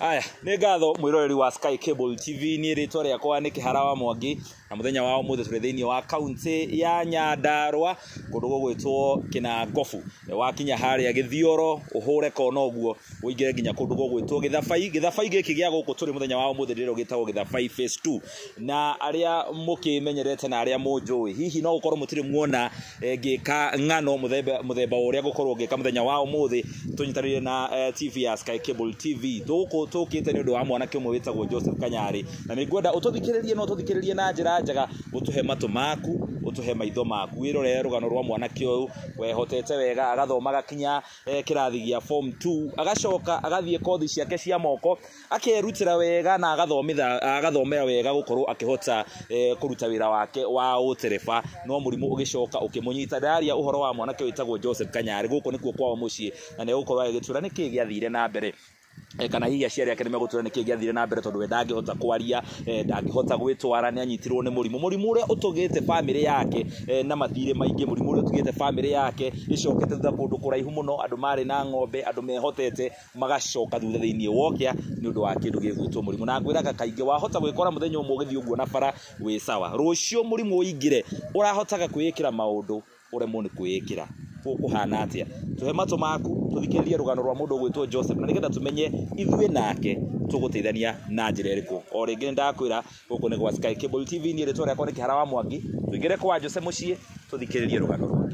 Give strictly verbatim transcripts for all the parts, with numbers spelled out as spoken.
Aya, nĩ ngatho mwĩroreri wa Sky Cable T V nĩ rĩtwa rĩakwa nĩ Kĩhara wa Mwangi na mũthenya wa ũmũthĩ tũrĩ thĩinĩ wa kaunti ya Nyandarua kũndũ gũgwĩtwo Kĩnangobu. Wakinya harĩa Gĩthioro ũhũre kona ũguo ũingĩre nginya kũndũ gũgwĩtwo Gĩthabai. Gĩthabai gĩkĩ gĩa gũkũ tũrĩ mũthenya wa ũmũthĩ rĩrĩa gĩtagwo Gĩthabai Phase two. Na arĩa mũkĩmenyerete na arĩa mũnjũĩ hihi no gũkorwo mũtirĩ muona ngĩka ng'ano mũthemba mũthemba ũrĩa gũkorwo ngĩka mũthenya wa ũmũthĩ tũnyitanĩire na T V ya Sky Cable T V. Tũkũ tũkĩte nĩ ũndũ wa mwanake ũmwe wĩtagwo Joseph Kanyari, na nĩ ngwenda ũtũthikĩrĩrie no ũtũthikĩrĩrie na njĩra njega, ũtũhe matũ maku, ũtũhe maitho maku, wĩrorere rũgano rwa mwanake ũyũ wehotete wega, agathoma agakinya kĩrathi gĩa form two, agacoka agathiĩ kothi ciake cia moko, akerutĩra wega na agathomithia agathomera wega gũkorwo akĩhota kũruta wĩra wake wa ũtereba. No mũrimũ ũgĩcoka ũkĩmũnyita. Ndaria ũhoro wa mwanake wĩtagwo Joseph Kanyari, gũkũ nĩkuo kwao mũciĩ, na nĩ gũkorwo agĩtũra nĩkĩ gĩathire na mbere kana hihi aciari ake nĩmegũtũra nĩkĩ gĩathire na mbere tondũ we ndangĩhota kwaria, ndangĩhota gwĩtwara, nĩ anyitirwo nĩ mũrimũ mũrimũ ũrĩa ũtũgĩte famĩlĩ yake na mathirĩ maingĩ, mũrimũ ũrĩa ũtũgĩte famĩlĩ yake ĩcokete thutha kũndũ kũraihu mũno, andũ marĩ na ng'ombe, andũ mehotete magacoka thutha thĩinĩ wokĩa nĩ ũndũ wa kĩndũ gĩgwĩtwo mũrimũ. Na ngwĩraga kaingĩ wahota gwĩkora mũthenya ũmwe ũgĩthiĩ ũguo na bara wĩ sawa, rũciũ mũrimũ ũingĩre ũrahotaga kwĩĩkĩra maũndũ ũremwo nĩ kwĩĩkĩra. Ũkũhana atĩa? Tũhe matũ maku tũthikĩrĩrie rũgano rwa mũndũ ũgwĩtwo Joseph, na nĩgetha tũmenye ithuĩ nake tũgũteithania na njĩra ĩrĩkũ. O rĩngĩ ndakwĩra gũkũ nĩ gwa Sky Cable T V, nĩ rĩtwa rĩakwa nĩ Kĩhara wa Mwangi. Tũingĩre kwa Joseph mũciĩ tũthikĩrĩrie rũgano rwake.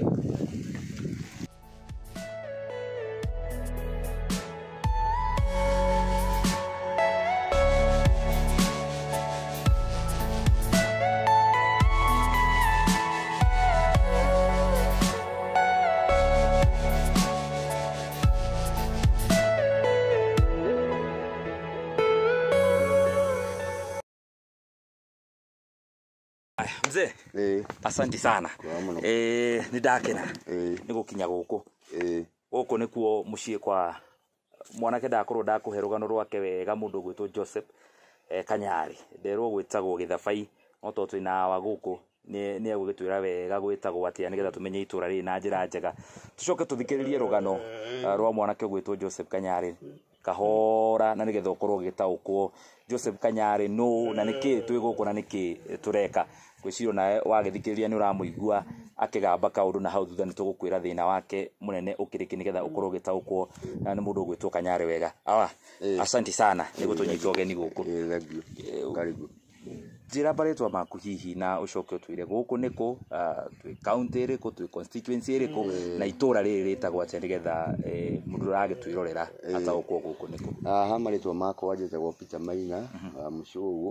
Mzee, eh, asante sana. Eh, nĩ ndakena. Eh, nĩ gũkinya gũkũ. Eh, Gũkũ nĩkuo mũciĩ kwa mwanake ndakorwo ndakũhe rũgano rwake wega, mũndũ ũgwĩtwo Joseph eh, Kanyari. Nderwo gwĩtagwo Gĩthabai, no tondũ twĩna wa gũkũ nĩ nĩ egũgĩtwĩra wega gwĩtagwo atĩa nĩgetha tũmenye itũra rĩrĩ na njĩra njega. Tũcoke tũthikĩrĩrie rũgano uh, rwa mwanake ũgwĩtwo Joseph Kanyari kahora, na nĩgetha ũkorwo ũgĩtaũkwo Joseph Kanyari no na nĩkĩ twĩ gũkũ na nĩkĩ tũreka. Gwĩcirio nawe wagĩthikĩrĩria nĩ ũramũigua akĩgamba kaũndũ na hau thutha nĩ tũgũkwĩra thĩna wake mũnene ũkĩrĩkĩ nĩgetha ũkorwo ũgĩtaũkwo na nĩ mũndũ ũgwĩtwo Kanyari wega. Awa, asante sana nĩ gũtũnyita ũgeni gũkũ. Karibu. Njĩra marĩtwa maku hihi na ũcoke ũtwĩre gũkũ nĩkũ, twĩ county ĩrĩkũ, twĩ constituency ĩrĩkũ, na itũra rĩrĩ rĩtagwo atĩa nĩgetha mũndũ ũragĩtwĩrorera ataũkwo gũkũ nĩkũ. Aha, marĩtwa makwa njĩtagwo Peter Maina Mũcũgũ,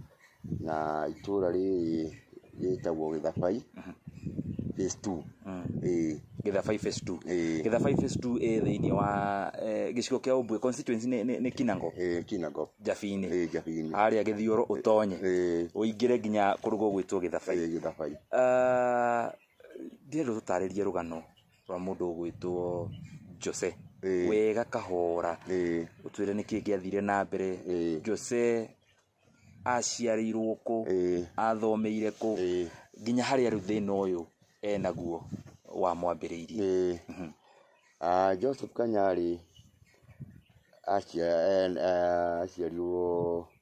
na itũra rĩrĩ rĩtagwo Gĩthabai Phase two. Eh, Gĩthabai Phase two. Gĩthabai Phase two ĩ thĩinĩ wa gĩcigo kĩa Ũmbwe, constituency nĩ Kinango. Eh, Kinango. Jabi-inĩ. Eh, Jabi-inĩ. Harĩa Gĩthioro ũtonye. Ũingĩre nginya kũrũ gũgwĩtwo Gĩthabai. Eh, Gĩthabai. Ah, ndĩrenda tũtarĩrie rũgano rwa mũndũ ũgwĩtwo Jose wega kahora. Ũtwĩre nĩkĩ gĩathire na mbere. Jose aciarĩirwo kũ, athomeire kũ, nginya harĩa rĩu thĩna ũyũ enaguo wa mwambĩrĩirie. Ah, Joseph Kanyari aciarirwo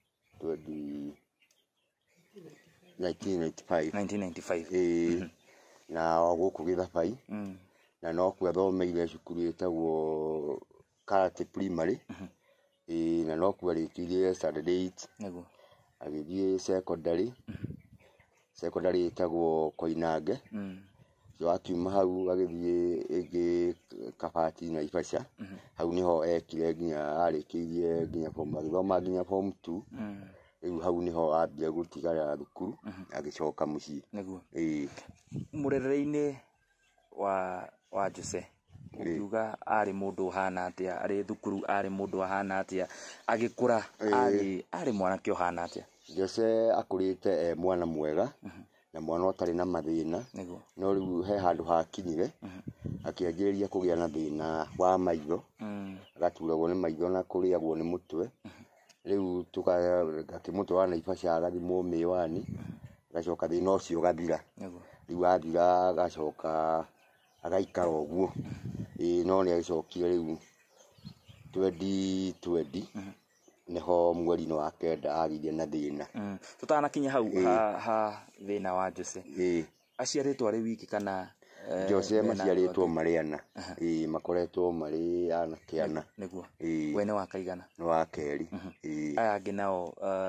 nineteen ninety-five. Eh, na gũkũ Gĩthabai, na no kuo athomeire cukuru ĩtagwo Karate Primary. Eh, na no kuo arĩkirie standard eight. Agĩthiĩ secondary, secondary ĩtagwo Koinange. So akiuma hau agĩthiĩ ĩngĩ Kabati na Naivasha. Hau niho ekire nginya arĩkĩirie nginya form agĩthoma nginya form two. Rĩu hau niho ambire gũtigara thukuru agĩcoka mũciĩ. Eh, mũrerere-inĩ wa wa Jose ukiuga arĩ mũndũ ũhana atĩa, arĩ thukuru arĩ mũndũ ahana atĩa, agĩkũra arĩ arĩ mwanake ũhana atĩa? Jose akũrĩte e mwana mwega na mwana ũtarĩ na mathĩna, no rĩu he handũ hakinyire akĩanjĩrĩria kũgĩa na thĩna wa maitho, agaturagwo nĩ maitho na kũrĩagwo nĩ mũtwe. Rĩu tũkakĩmũtwara Naivasha agathimwo mĩwani, agacoka thĩna ũcio ũgathira. Rĩu athira agacoka agaikara ũguo. Eh, no nĩ agĩcokire rĩu twenty twenty neho mweri no akenda agirie na thina tutanakinya hau ha ha thina wa Jose aciaritwo ari wiki kana Jose maciaritwo mari ana ii makoretwo mari ana kiana niguo wene wa kaigana no wa keri ii aya angi nao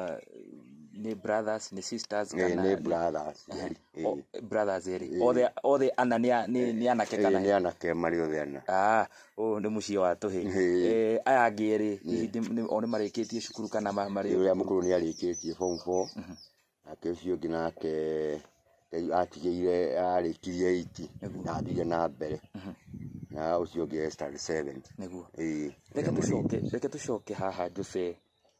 ni brothers ni sisters kana ni brothers brothers eri othe othe ana ni ni anake kana ni anake mari othe ana ah o ni mucie wa tuhi eh aya angi eri ni oni marikitie cukuru kana mari uria mukuru ni arikitie form four akecio nginake atigeire arikirie eight na athire na mbere na ucio ngi start seven niguo ii reke tucoke reke tucoke haha Jose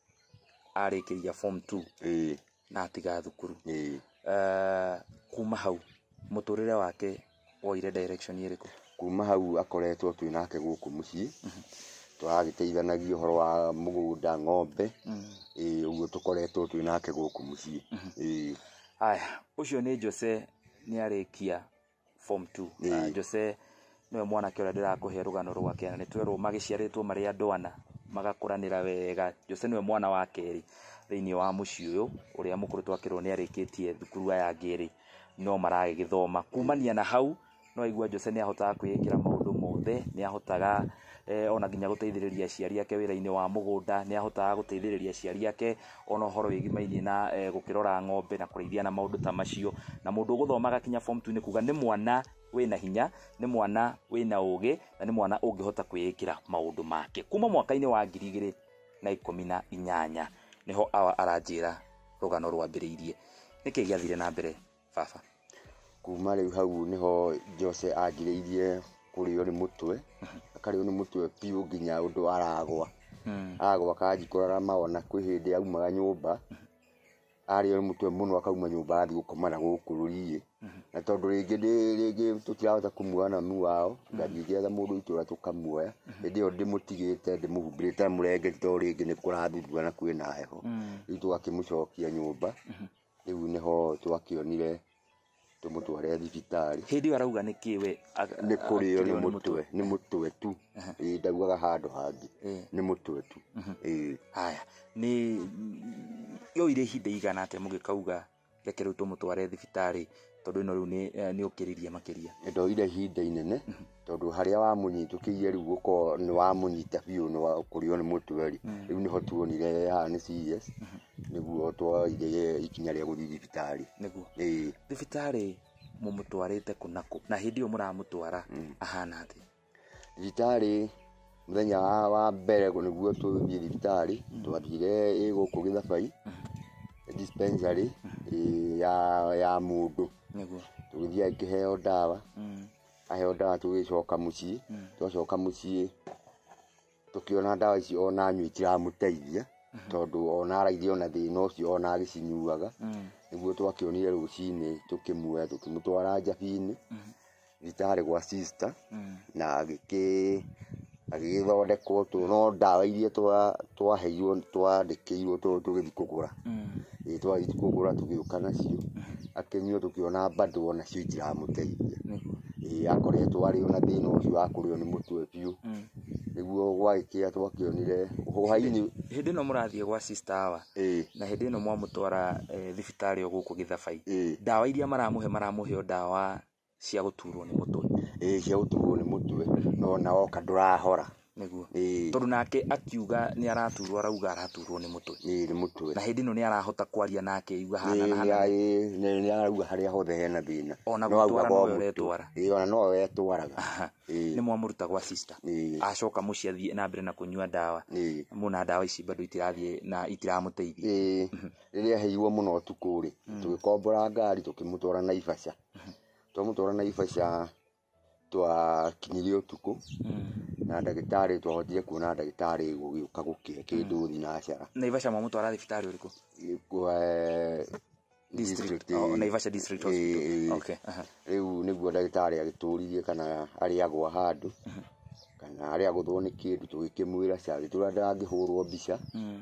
arikiria form two ii na atiga thukuru ii eh kuma hau muturire wake woire direction iriku kuma hau akoretwo twinake guku mucii twagiteithanagia horo wa mugunda ng'ombe ii uguo tukoretwo twinake guku mucii ii aya ucio ni Jose ni arikia form two Jose niwe mwana kĩora ndĩrakũhe rũgano rwake na nĩtwerwo magĩciarĩtwo marĩ andũ ana magakũranĩra wega Jose niwe mwana wa kerĩ thĩinĩ wa mũciĩ ũyũ ũrĩa mũkũrũ twakĩrwo nĩ arĩkĩtie thukuru aya angĩ no maragĩthoma kumania na hau no aigua Jose nĩ ahotaga kwĩĩkĩra maũndũ mothe nĩ ahotaga eh ona nginya guteithĩrĩria aciari ake wĩra-inĩ wa mũgũnda nĩ ahotaga guteithĩrĩria aciari ake ona horo wĩgimainie na gũkĩrora ng'ombe na kũrĩithia na maũndũ ta macio na mũndũ ũgũthoma gakinya form two nĩ kuga nĩ mwana wĩna hinya nĩ mwana wĩna ũgĩ na nĩ mwana ũngĩhota kwĩĩkĩra maũndũ make kuma mwaka-inĩ wa ngiri igĩrĩ na ikũmi na inyanya niho aranjĩra rũgano rwambĩrĩirie nĩkĩ gĩathire na mbere baba kuma rĩu hau niho Jose anjĩrĩirie kurio ni mutwe akario ni mutwe piu nginya undu aragwa agwa kanjikora maona kwi hindi aumaga nyumba ario ni mutwe muno akauma nyumba athi gukomana guku rurie na tondu ringi ringi tutirahota kumuona mu wao ngathi getha mundu itura tukamuoya hindi yo ndimutigite ndimuhumbirite murenge to ringi ni kurathurua na kwina heho riu tugakimucokia nyumba riu niho twakionire tumutware thibitari hindi arauga nikiwe ni kurio ni mutwe ni mutwe tu ii ndaugaga handu hangi ni mutwe tu ii haya ni yo ire hinde igana ate mugikauga reke riu tumutware thibitari tondu ino riu ni ni ukiriria makiria ndo ire hinde inene tondu haria wa munyitukirie riu guko ni wa munyita biu ni wa kurio ni mutwe ri riu niho tuonire ha ni serious niguo twaire ikinya ria guthi thibitari niguo ii thibitari mumutwarite kunako na hindi yo muramutwara ahana ati thibitari muthenya wa mbere niguo tuthie thibitari twathire iguku Githabai dispensary ya ya mundu niguo tugithia ikiheo dawa aheo dawa tugicoka mucii twacoka mucii tukiona dawa ici ona nyui itiramuteithia tondu ona araithio na thina ucio ona agicinyuaga niguo twakionire rucini tukimuoya tukimutwara Njabini thibitari gwa sister na agiki agithondekwo tu no dawa iria twa twaheirwo twandikirwo tu tugithi kugura ii twathi kugura tugiuka nacio akinyuo tukiona bado ona cio itiramuteithia ii akoretwo ari ona thina ucio akurio ni mutwe biu niguo gwaikia twakionire haini hindi no murathie gwa sister awa na hindi no mwamutwara thibitari o guku Githabai dawa iria maramuhe maramuhe dawa cia guturwo ni mutwe ii cia guturwo ni mutwe no na oka ndurahora niguo tondu nake akiuga ni araturwo arauga araturwo ni mutwe ii ni mutwe na hindi no ni arahota kwaria nake yuga hana na hana ii ni arauga haria hothe hena thina no auga no weretwara ii ona no wetwaraga ii ni mwamuruta gwa sister acoka muci athie na mbere na kunyua dawa muna dawa ici bado itirathie na itiramuteithia ii riria heirwo muno tukuri tugikombora ngari tukimutwara Naivasha twamutwara Naivasha twa kinyirie utuku na ndagitari twahotire kuona ndagitari gugiuka gukia kindu thinacara Naivasha mwamutwara thibitari uriku kwa district oh Naivasha district hospital okay riu niguo ndagitari agituririe kana ari agwa handu kana ari aguthwo ni kindu tugikimwira cari tura ndangihurwo mbica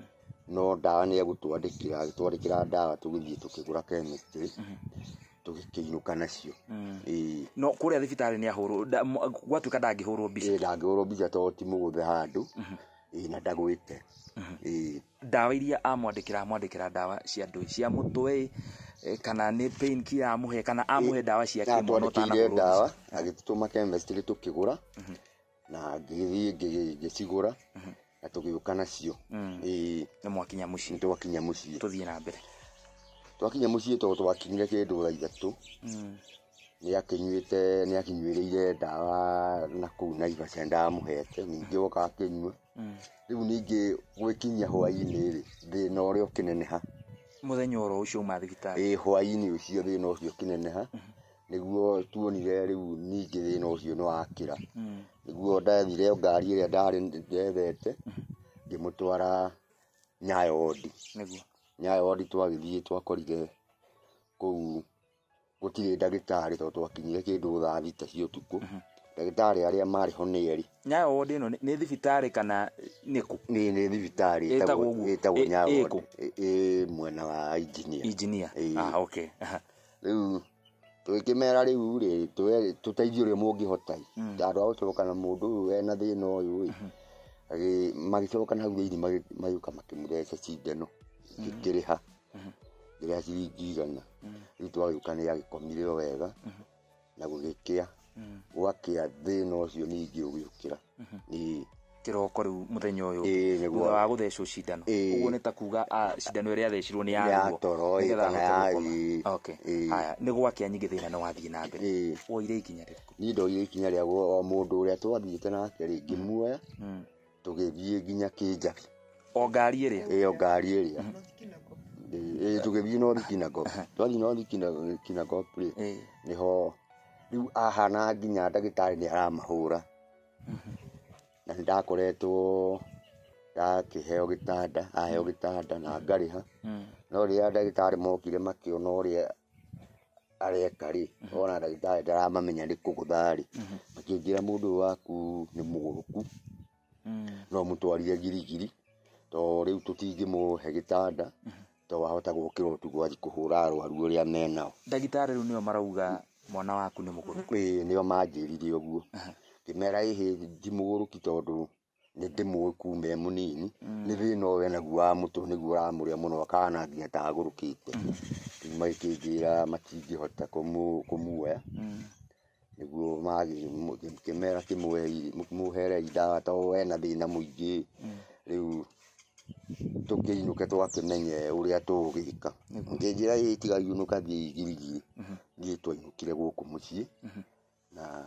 no dawa ni agutwandikira agitwandikira dawa tugithie tukigura chemistry tugikiinuka nacio ii no kuria thibitari ni ahurwo gwatuka ndangihurwo mbica ii ndangihurwo mbica to ti muguthe handu ii na ndagwite ii dawa iria amwandikira amwandikira dawa cia ndui cia mutwe kana ni pain killer amuhe kana amuhe dawa cia kimono tana kuru dawa agitutuma chemist tukigura na ngithii ngicigura na tugiuka nacio eh ni mwakinya mucii twakinya mucii tuthie na mbere twakinya mucii to twakinyire kindu thaa ithatu ni akinyuite ni akinyuireire dawa na kuu na iba cenda amuhete ningi oka akinyua riu ningi gwikinya hwaini ri thina uria ukineneha muthenya oro ucio uma thibitari eh hwaini ucio thina ucio kineneha niguo tuonire riu ningi thina ucio no akira niguo ndathire ngari iria ndari ndethete ngimutwara Nyayo wodi niguo Nyayo wodi twagithie twakorire kuu gutire ndagitari to twakinyire kindu thaa thita cia utuku ndagitari aria mari ho ni eri Nyayo wodi no ni thibitari kana niku ni ni thibitari etagwo etagwo Nyayo wodi e mwena wa engineer engineer ah okay riu twikimera riu ri tuteithio ri mungihota ndandu agucoka na mundu ena thina uyu agi magicoka na hau thini mayuka makimureca cindano ikiriha ria ciringi igana riu twagiuka ni agikomire wega na gugikia gwakia thina ucio ningi ugiukira ni kiroko riu muthenya uyu thutha wa guthecwo cindano uguo ni ta kuga cindano iria thecirwo ni yaruo toro kana ya okay haya ni gwakia nyingi thina no wathie na mbere woire ikinya ririku ni ndoire ikinya ria o mundu uria twathiite nake ri ngimuoya tugithie nginya Kinjabi o ngari iria eh o ngari iria eh tugithie no thikinago twathi no thikinago kinago play niho riu ahana nginya ndagitari ni aramahura na ndakoretwo ndakiheo gitanda aheo gitanda na ngariha no ria ndagitari mokire makiona uria areka ri ona ndagitari ndaramamenya ni kuguthari makingira mundu waku ni muguruku no mutwarire girigiri to riu tutingimuhe gitanda to wahota gukira utugo athi kuhura arwaru uria menao ndagitari riu nio marauga mwana waku ni muguruku eh nio manjirire uguo kimera ihi ndimuguruki tondu ni ndimwe kume munini ni thina we naguo wa mutu niguo ramuria muno akana nginya tagurukite maikingira matingihota kumuoya niguo magi kimera kimwe muhere idawa to we na thina muingi riu tukiinuka twakimenye uria tugika ngingira itiga yunuka thii girigiri ngi twainukire guku mucii na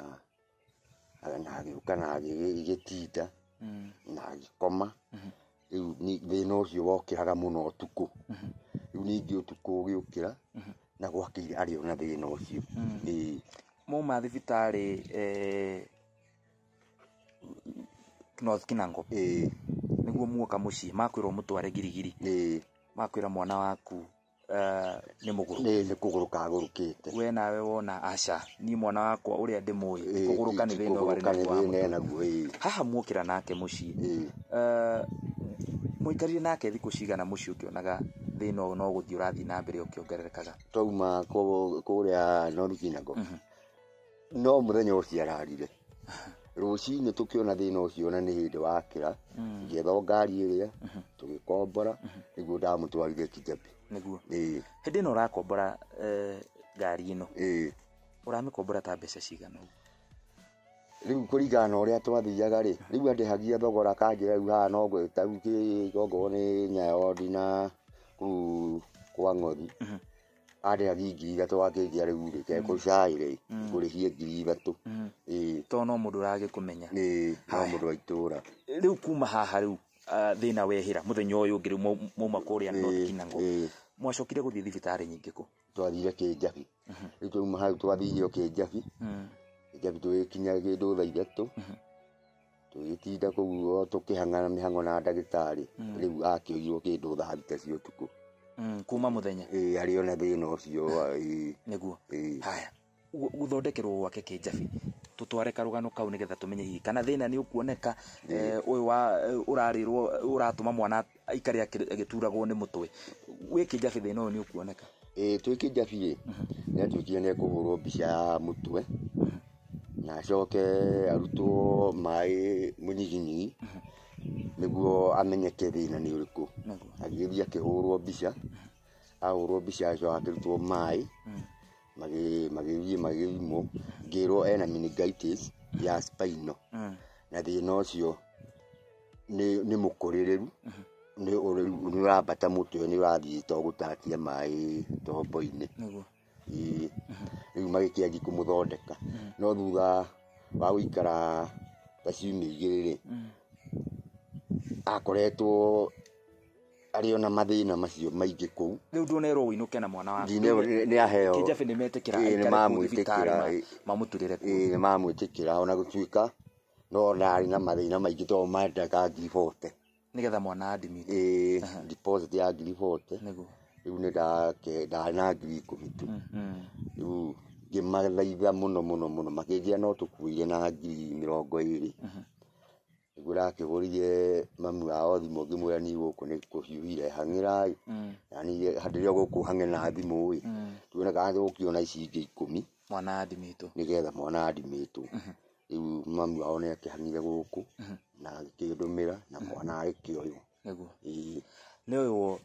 na agiuka na agigitinda na agikoma riu ni thina ucio wokiraga muno utuku riu ningi utuku ugiukira na gwakire ari ona thina ucio ni muma thibitari eh North Kinango eh niguo muoka mucii makwirwo mutware girigiri eh makwira mwana waku eh ni muguru ni ni kuguruka agurukite we nawe wona aca ni mwana wakwa uria ndimui kuguruka ni thina wari naguo haha muokira nake mucii eh muikarire nake thiku cigana mucii ukionaga thina no guthii urathii na mbere ukiongererekaga twauma kuria North Kinango no muthenya ucio ararire rucini tukiona thina ucio na ni hindi wakira ngetho ngari iria tugikombora niguo ndamutwarire Kinjabi niguo eh hindi no rakombora eh ngari ino eh uramikombora ta mbeca cigana riu kuringana uria twathiaga ri riu andihagia thogora kanjira riu ha no gwita uki gogo ni Nyayo wodi na ku kwa Ng'othi andihagia ngiri ithatu akingia riu ri ke kucaire kurihie ngiri ithatu eh to no mundu urage kumenya eh no mundu aitura riu kuma haha riu thina wehira muthenya uyu ngiru muma kuria North Kinango mwacokire guthii thibitari nyingi ku twathire Kinjabi riu tuma hau twathire Kinjabi Kinjabi twikinya kindu thaa ithatu tugitinda kuu tukihangana mihango na ndagitari riu akioirwo kindu thaa thita cia utuku kuma muthenya eh ari ona thina ucio niguo haya guthondekerwo gwake Kinjabi tutware karugano kau nigetha tumenye hihi kana thina ni ukuoneka uyu wa urarirwo uratuma mwana aikari agituragwo ni mutwe wi Kinjabi thina uyu ni ukuoneka eh twi Kinjabi ni atuikire ni kuhurwo mbica ya mutwe na coke arutwo mai munyiginyi niguo amenyeke thina ni uriku agĩthiĩ akĩhũrwo mbica ahũrwo mbica acio akĩrutwo maĩ magĩthiĩ magĩthimwo ngĩrwo ena meningitis ya spinal na thĩna ũcio nĩ mũkũrĩrĩru nĩ ũrambata mũtwe nĩ ũrathiĩ to gũtatia maĩ tombo-inĩ rĩu magĩkĩanjia kũmũthondeka no thutha wa gũikara ta ciumia igĩrĩ rĩ akoretwo arĩ ona mathĩna macio maingĩ kũu rĩu ndonerwo ũinũke na mwana waku nĩ aheo Kĩjabe nĩ metĩkĩra aikare kũu thibitarĩ mamũturĩre kuo nĩ mamwĩtĩkĩra ona gũtuĩka no ndarĩ na mathĩna maingĩ tondũ mandaga ngiri bote nĩgetha mwana admit deposit ya ngiri bote rĩu nĩ ndarĩ na ngiri ikũmi tu rĩu ngĩmathaitha mũno mũno mũno makĩnjĩra no tũkuire na ngiri mĩrongo ĩrĩ nĩguo ndakĩhũrire mami wao thimũ ngĩmwĩra niĩ gũkũ nĩ kũhiũhire hang'ĩrai na niĩ rĩrĩa gũkũ hang'e na thimũ ĩ tuone kana tũgũkĩona ici ingĩ ikũmi mwana admitwo nĩgetha mwana admitwo rĩu mami wao nĩ akĩhang'ire gũkũ na agĩkĩndũmĩra na mwana agĩkĩoywo nĩguo nĩ ũyũ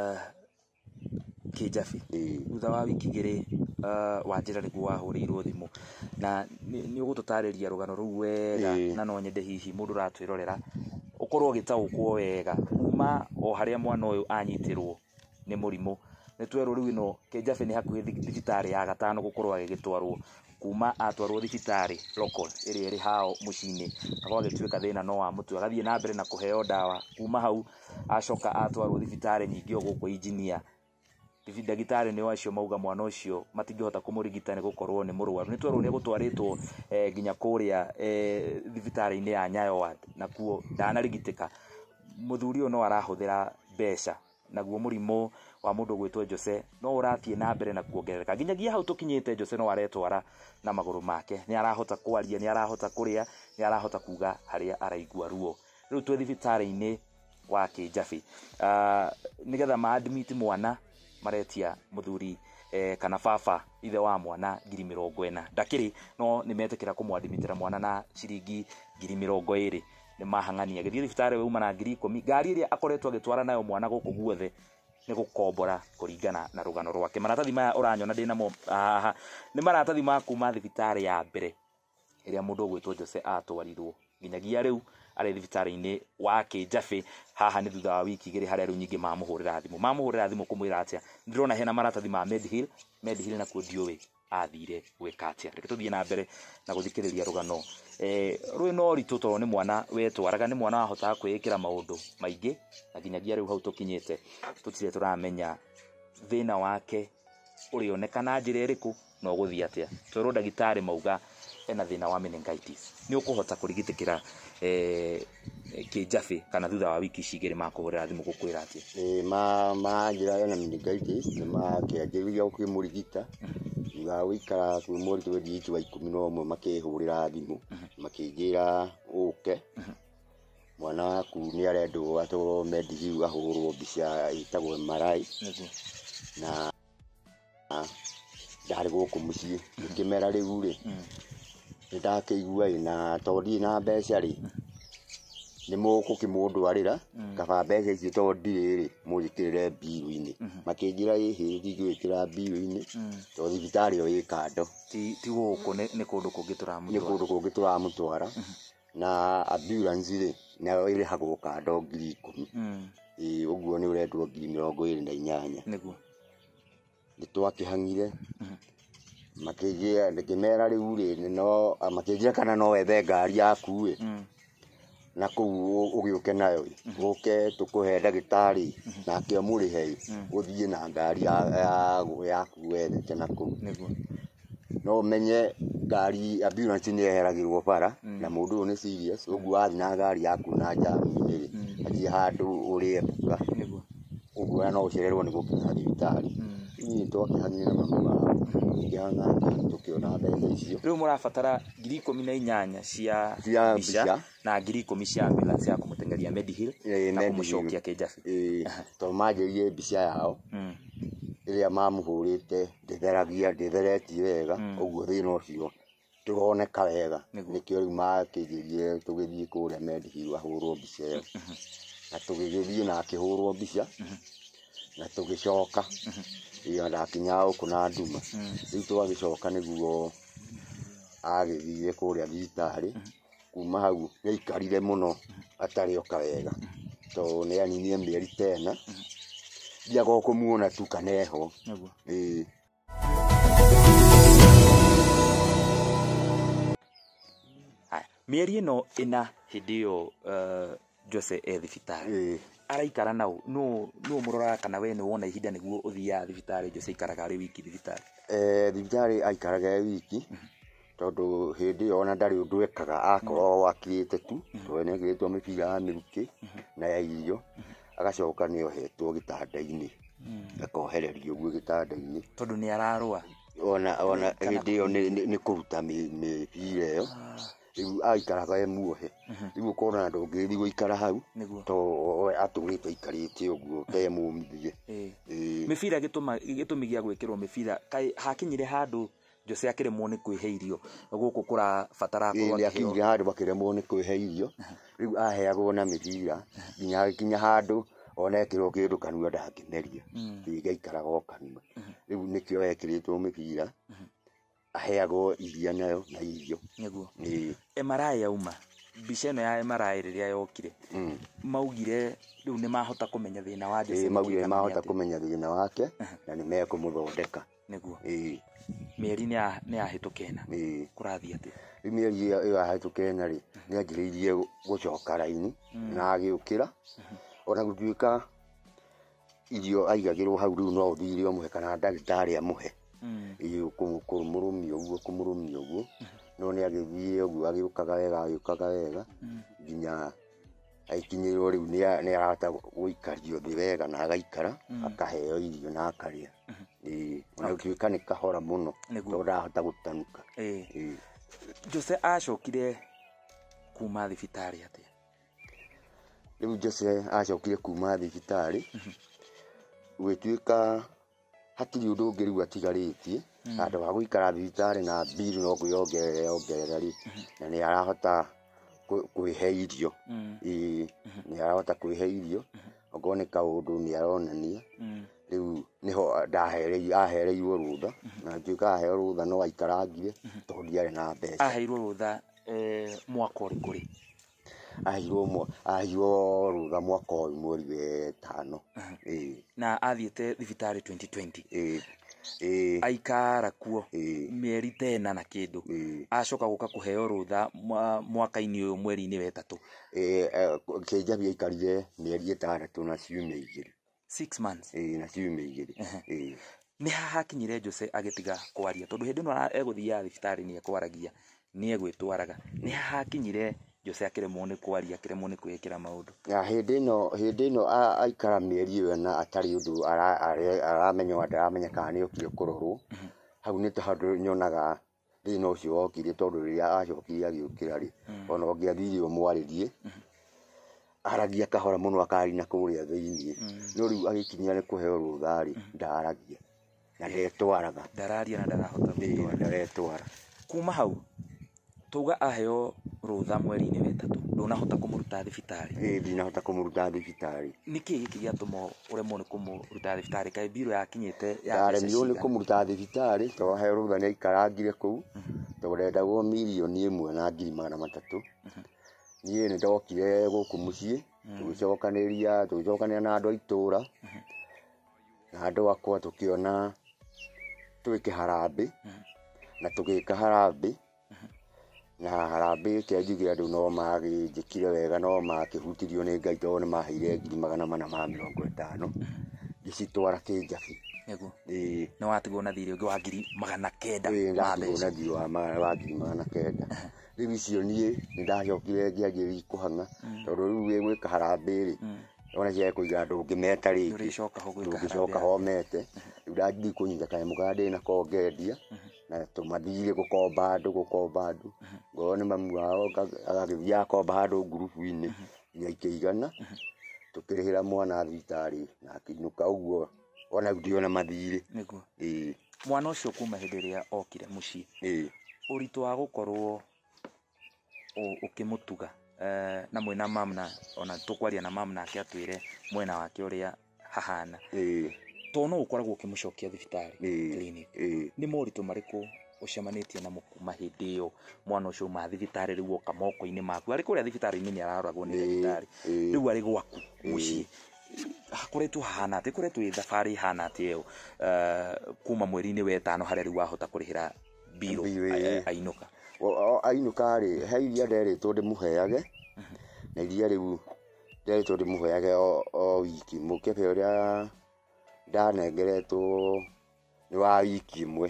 Kĩjabe thutha wa wiki igĩrĩ wanjĩra nĩguo wahũrĩirwo thimũ na nĩ ũgũtũtarĩria rũgano rũu wega na no nyende hihi mũndũ ũratwĩrorera ũkorwo ũgĩtaũkwo wega kuma o harĩa mwana ũyũ anyitirwo nĩ mũrimũ nĩ twerwo rĩu ĩno Kĩjabe nĩ hakuhĩ thibitarĩ ya gatano gũkorwo agĩgĩtwarwo kuma atwarwo thibitarĩ local ĩrĩa ĩrĩ hao mũciĩ-inĩ akorwo agĩtuĩka thĩna no wa mũtwe agathiĩ na mbere na kũheo ndawa kuma hau acoka atwarwo thibitarĩ nyingĩ o gũkũ Engineer ndagĩtarĩ nĩ acio mauga mwana ũcio matingĩhota kũmũrigita nĩ gũkorwo nĩ mũrwaru nĩ twerwo nĩ gũtwarĩtwo nginya kũrĩa thibitarĩ-inĩ ya Nyayo ward na kuo ndanarigitĩka mũthuri ũyũ no arahũthĩra mbeca naguo mũrimũ wa mũndũ gwĩtwo Jose no ũrathiĩ na mbere na kuongerereka nginyagia hau tũkinyĩte Jose no aretwara na magũrũ make nĩ arahota kwaria nĩ arahota kũrĩa nĩ arahota kuga harĩa araigua ruo rĩu twĩ thibitarĩ-inĩ wa Kĩjabe nĩgetha ma admit mwana maretia mũthuri kana baba ithe wa mwana ngiri mĩrongo ĩna ndakĩrĩ no nĩ metĩkĩra kũmwadmitĩra mwana na ciringi ngiri mĩrongo ĩrĩ nĩ mahang'ania agĩthiĩ thibitarĩ weuma na ngiri ikũmi ngari ĩrĩa akoretwo agĩtwara nayo mwana gũkũ guothe nĩ gũkombora kũringana na rũgano rwake maratathi maya ũranyona ndĩ namo haha nĩ maratathi ma kuma thibitarĩ ya mbere ĩrĩa mũndũ ũgwĩtwo Jose atwarirwo nginyagia rĩu arĩ thibitarĩ-inĩ wa Kĩjabe haha nĩ thutha wa wiki igĩrĩ harĩa rĩu nyingĩ mamũhũrĩra thimũ mamũhũrĩra thimũ kũmwĩra atĩa ndĩrona hena maratathi ma Medihill Medihill nakuo ndiũĩ athire gwĩka atĩa reke tũthiĩ na mbere na gũthikĩrĩria rũgano rũrĩ no ũritũ tondũ nĩ mwana wetwaraga nĩ mwana wahotaga kwĩĩkĩra maũndũ maingĩ na nginyagia rĩu hau tũkinyĩte tũtirĩ tũramenya thĩna wake ũrĩoneka na njĩra ĩrĩkũ no gũthiĩ atĩa twerwo ndagĩtarĩ mauga ena thĩna wa meningitis nĩ ũkũhota kũrigitĩkĩra Kĩjabe kana thutha wa wiki ici igĩrĩ makũhũrĩra thimũ gũkwĩra atĩa ĩ ma ma njĩra ena meningitis nĩ makĩanjĩrĩria gũkĩmũrigita thutha wa gũikara kwĩ mweri twendi wa ikũmi na ũmwe makĩhũrĩra thimũ makĩnjĩra ũke mwana waku nĩ arendwo atwarwo Medihill ahũrwo mbica ĩtagwo M R I na ndarĩ gũkũ mũciĩ ngĩkĩmera rĩu rĩ nĩ ndakĩigua ĩ na tondũ ndirĩ na mbeca rĩ nĩ mũgũkĩmũndwarĩra kaba mbeca icio tondũ ndirĩ rĩ mũnjĩkĩrĩre mbirũ-inĩ makĩnjĩra ĩ hĩ ndigwĩkĩra mbirũ-inĩ tondũ thibitarĩ ĩyo ĩ kando ti gũkũ nĩ kũndũ kũngĩ nĩ kũndũ kũngĩ tũramũtwara na ambulance rĩ nayo ĩrĩhagwo kando ngiri ikũmi ĩ ũguo nĩ ũrendwo ngiri mĩrongo ĩrĩ na inyanya nĩguo nĩ twakĩhang'ire makĩnjĩra ngĩmera rĩu rĩ no makĩnjĩra kana no wethe ngari yaku ĩ na kũu ũgĩũke nayo ũke tũkũhe ndagĩtarĩ nake amũrĩhe ũthiĩ na ngari yaku wethete na kũu no ũmenye ngari ambulance nĩ yeheragĩrwo bara na mũndũ ũyũ nĩ serious ũguo athiĩ na ngari yaku na jamu-inĩ rĩ athiĩ handũ ũrĩe mbuka ũguo no ũcererwo nĩ gũkinya thibitarĩ niĩ twakĩhang'ire na mami wao ngĩhang'a tũkĩona mbeca icio rĩu mũrabatara ngiri ikũmi na inyanya cia mbica na ngiri ikũmi cia ambulance ya kũmũteng'eria Medihill na kũmũcokia Kĩjabe tondũ manjĩrĩire mbica yao ĩrĩa mamũhũrĩte ndĩtheragia ndĩtheretie wega ũguo thĩna ũcio ndũroneka wega nĩkĩo rĩu makĩnjĩrire tũgĩthiĩ kũrĩa Medihill ahũrwo mbica ĩyo na tũgĩgĩthiĩ na akĩhũrwo mbica na tũgĩcoka iyo ndakinya gũkũ na nduma rĩu twagĩcoka nĩguo agĩthire kũrĩa thibitarĩ kuma hau nĩaikarire mũno atarĩ oka wega tondũ nĩaninie mĩeri ta ĩna ndiaga kũmuona tu kana eho ĩĩ. Mĩeri ĩno ĩna hĩndĩ ĩyo Jose e thibitarĩ araikara nau no no mũroraga kana we nĩ wona ihinda nĩguo ũthiaga thibitarĩ Jose aikaraga arĩ wiki thibitarĩ? Eh, thibitarĩ aikaraga e wiki tondũ hĩndĩ ĩyo ona ndarĩ ũndũ ekaga akorwo akirĩte tu tondũ nĩekĩrĩtwo mĩbira ya mĩrukĩ na ya irio agacoka nĩohetwo gĩtanda-inĩ akohererio ũguo gĩtanda-inĩ tondũ nĩ ararũa ona ona hĩndĩ ĩyo nĩ kũruta mĩbira ĩyo rĩu aikaraga e muohe rĩu ũkona ndũngĩthiĩ gũikara hau tondũ atũrĩte aikarĩte ũguo te mũmithie. Mĩbira gĩtũmi gĩa gwĩkĩrwo mĩbira kaĩ hakinyire handũ Jose akĩremwo nĩ kwĩhe irio gũkũ kũrabatara akorwo akĩheo nĩ handũ bakĩremwo nĩ kwĩhe irio rĩu aheagwo na mĩbira nginya agĩkinya handũ ona ekĩrwo kĩndũ kanua ndangĩmeria rĩngĩ aikaraga o kanua rĩu nĩkĩo ekĩrĩtwo mĩbira aheagwo iria nayo na irio nĩguo. M R I yauma mbica ĩno ya M R I rĩrĩa yokire maugire rĩu nĩ mahota kũmenya thĩna wa Jose? Maugire nĩ mahota kũmenya thĩna wake na nĩ mekũmũthondeka nĩguo. Mĩeri nĩ yahĩtũka ĩna kũrathiĩ atĩa? Rĩu mĩeri ĩyo yahĩtũka ĩna rĩ nĩanjĩrĩirie gũcoka raini na agĩũkĩra ona gũtuĩka irio aigagĩrwo hau rĩu no ũthire ũmũhe kana ndagĩtarĩ amũhe kũmũrũmia ũguo kũmũrũmia ũguo no nĩagĩthiĩ ũguo agĩũkaga wega agĩũkaga wega nginya aikinyĩrwo rĩu nĩ arahota gũikario thĩ wega na agaikara akaheo irio na akarĩa ona gũtuĩka nĩ kahora mũno tondũ ndahota gũtanuka. Jose acokire kuma thibitarĩ atĩa? Rĩu Jose acokire kuma thibitarĩ gũgĩtuĩka hatirĩ ũndũ ũngĩ rĩu atigarĩtie handũ ha gũikara thibitarĩ na mbiri no kwĩongerera yongerera rĩ na nĩ arahota kwĩhe irio nĩ arahota kwĩhe irio okorwo nĩ kaũndũ nĩ aronania rĩu nĩho ahereirwo rũtha na gũtuĩka aheo rũtha no aikarangire tondũ ndiarĩ na mbeca. Aheirwo rũtha mwaka ũrĩkũ rĩ? Aheirwo aheirwo rũtha mwaka ũyũ mweri wetano na athiĩte thibitarĩ twenty twenty aikara kuo mĩeri ta ĩna na kĩndũ acoka gũka kũheo rũtha mwaka-inĩ ũyũ mweri-inĩ wetatũ. Kĩnjabi aikarire mĩeri ĩtandatũ na ciumia igĩrĩ six months na ciumia igĩrĩ. Nĩ hakinyire Jose agĩtiga kwaria tondũ hĩndĩ ĩno egũthiaga thibitarĩ nĩ ekwaragia nĩ egwĩtwaraga nĩ hakinyire Jose akĩremwo nĩ kwaria akĩremwo nĩ kwĩĩkĩra maũndũ? Hĩndĩ ĩno hĩndĩ ĩno aikara mĩeri ĩyo na atarĩ ũndũ aramenya ndaramenya kana nĩ okire kũrorwo hau nĩ tondũ nyonaga thĩna ũcio wokire tondũ rĩrĩa acokire agĩũkĩra rĩ ona ũngĩathire ũmwarĩrie aragia kahora mũno akari na kũrĩa thĩinĩ no rĩu agĩkinyia nĩ kũheo rũtha rĩ ndaragia na ndetwaraga ndararia na ndarahota gũtwara ndaretwara. Kuma hau tuga aheo rũtha mweri-inĩ wetatũ ndũnahota kũmũruta thibitarĩ? Ĩĩ ndinahota kũmũruta thibitarĩ. Nĩkĩ gĩkĩ gĩatũma ũremwo nĩ kũmũruta thibitarĩ kaĩ mbirũ yakinyĩte? Ndaremirwo nĩ kũmũruta thibitarĩ tondũ aheo rũtha nĩ aikarangire kũu tondũ ndendagwo mirioni ĩmwe na ngiri magana matatũ. Niĩ nĩ ndokire gũkũ mũciĩ tũgĩcokanĩria tũgĩcokanĩria na andũ a itũũra na andũ akwa tũkĩona twĩke harambĩ na tũgĩka harambĩ na harambĩ kĩanjugire andũ no magĩnjĩkire wega no makĩhutirio nĩ Ngai tondũ nĩ maheire ngiri magana mana ma mĩrongo ĩtano ngĩcitwara Kĩnjabi. Nĩ watigwo na thirĩ ũngĩ wa ngiri magana kenda ma mbeca? Na thirĩ wa ngiri magana kenda. Rĩu icio niĩ nĩ ndacokire ngĩanjĩrĩria kũhang'a tondũ rĩu gwĩka harambĩ rĩ ona cia kũiga ndũngĩmeta rĩngĩ ndũngĩcoka homete rĩu ndanjĩrĩirie kũnyita kanyamũ karĩa ndĩnako ngendia na tũmathirĩ gũkomba andũ gũkomba andũ ngorwo nĩ mamu wao agagĩthiĩ akomba handũ ngurubu-inĩ nginya ikĩigana tũkĩrĩhĩra mwana thibitarĩ na akĩinũka ũguo ona ndiona mathirĩ. Mwana ũcio kuma hĩndĩ ĩrĩa okire mũciĩ ũritũ wa gũkorwo ũkĩmũtuga eh na mwena mamna ona tukwaria na mamna ake atwire mwena wake uria hahana eh tono ukoragwo kimucokia thibitari clinic eh ni moritu mariku ucemanitie na mahindi iyo mwana ucio ma thibitari riu oka moko-ini maku ari kuria thibitari ni araragwo ni thibitari riu ari gwaku mucii hakoretwo hahana ati koretwo i thabari hana ati iyo kuma mweri-ini wetano haria riu wahota kurihira biro ainuka ainuka ri he iria nderitwo ndimuheage na iria riu nderitwo ndimuheage o wiki mukebe uria ndanengeretwo ni wa wiki imwe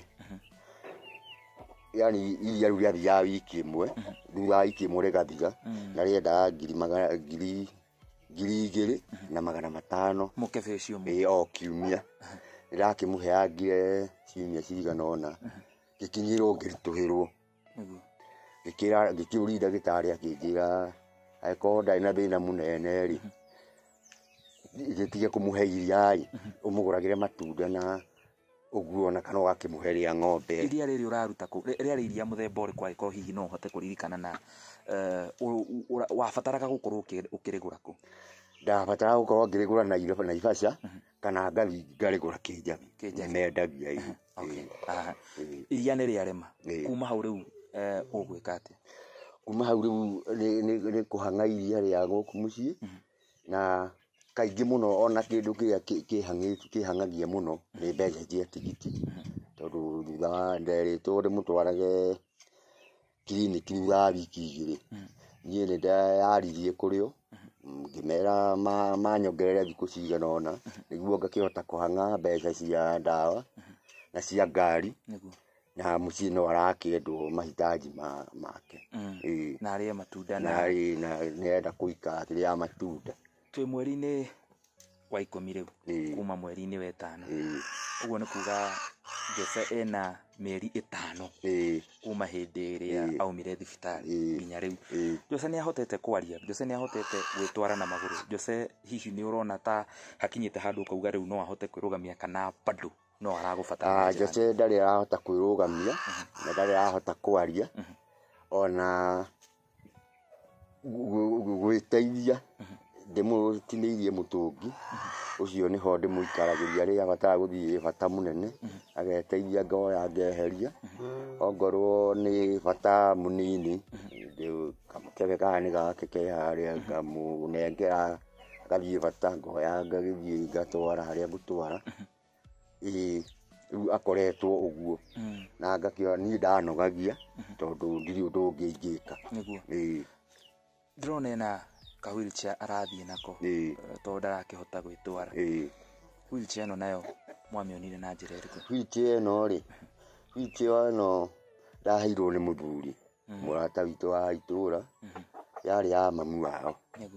yani iria riu riathi ya wiki imwe riu wa wiki imwe rigathiga na rienda ngiri magana ngiri ngiri igiri na magana matano mukebe ucio eh o kiumia ndirakimuheagire ciumia cigana ona gikinyirwo ngirituhirwo gikira gikiuri ndagitari akinjira aiko ndai na thina munene ri gitige kumuhe iria umuguragire matunda na uguo na kana wakimuheria ng'ombe iria riri uraruta ku ria iria muthemba uri kwa iko hihi no uhote kuririkana na wabataraga gukorwo ukirigura ku ndabatara gukorwo ngirigura na iro na ibasha kana ngathi ngarigura kinjabi mendagia ihi iria ni riarema kuma hau riu ugwika ati kuma hau riu ni kuhanga iria ria guku mucii na kaingi muno ona kindu kia kihangitwo kihangagia muno ni mbeca cia tigiti tondu thutha wa nderitwo ndimutwarage clinic ya wiki igiri nie ni ndayaririe kurio ngimera manyongerere thiku cigana ona niguo ngakihota kuhanga mbeca cia ndawa na cia ngari na mucii no arakendwo mahitaji make na aria matunda na na nenda kuika ya matunda twi mweri-ini wa ikumi riu kuma mweri-ini wetano uguo ni kuga Jose ena mieri itano kuma hindi iria aumire thibitari nginya riu Jose ni ahotete kwaria Jose ni ahotete gwitwara na maguru Jose hihi ni urona ta hakinyite handu ukauga riu no ahote kwirugamia kana bado no aragubatara ah Jose ndari arahota kwirugamia na ndari arahota kwaria ona gwiteithia ndimutiniirie mutungi ucio ni ho ndimuikaragiria ria batara guthii bata munene ageteithia ngoya ngeheria ongorwo ni bata munini ndi kamukebe kani gake ke haria ngamunengera gathii bata ngoya ngagithii ngatwara haria ngutwara ii riu akoretwo uguo na ngakio ni ndanogagia tondu ndiri undu ngingika niguo drone na ka wheelchair arathie nako to ndarakihota gwitwara wheelchair no nayo mwamionire na njira iriku wheelchair no ri wheelchair no ndaheirwo ni muthuri murata witu wa itura yari ya mamu wao